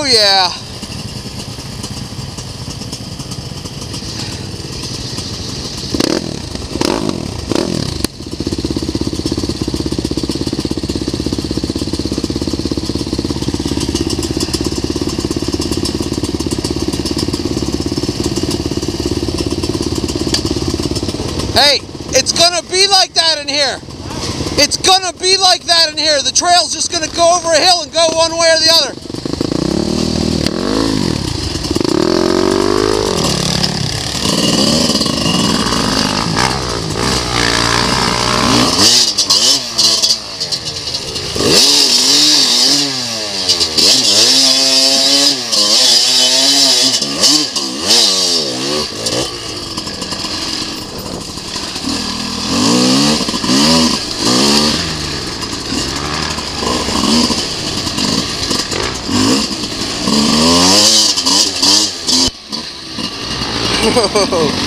yeah. Hey, it's gonna be like that in here. It's gonna be like that in here. The trail's just gonna go over a hill and go one way or the other. Whoa.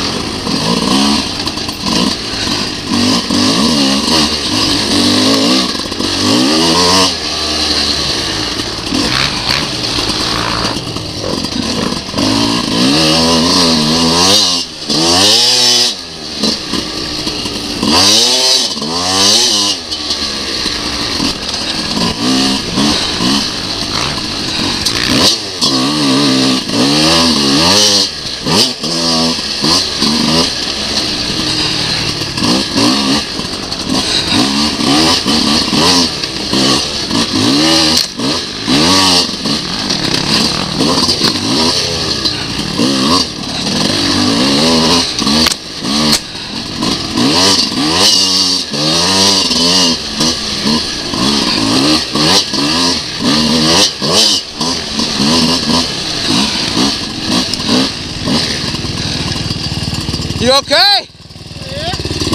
You okay? Yeah.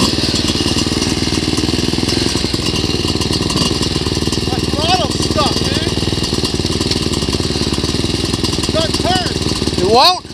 My throttle's stuck, man. It doesn't turn. It won't?